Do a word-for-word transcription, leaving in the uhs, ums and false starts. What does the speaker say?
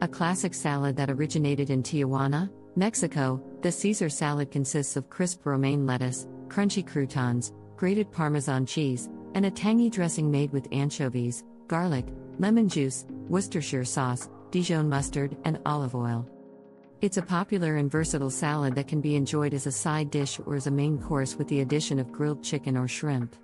A classic salad that originated in Tijuana, Mexico, the Caesar salad consists of crisp romaine lettuce, crunchy croutons, grated Parmesan cheese, and a tangy dressing made with anchovies, garlic, lemon juice, Worcestershire sauce, Dijon mustard, and olive oil. It's a popular and versatile salad that can be enjoyed as a side dish or as a main course with the addition of grilled chicken or shrimp.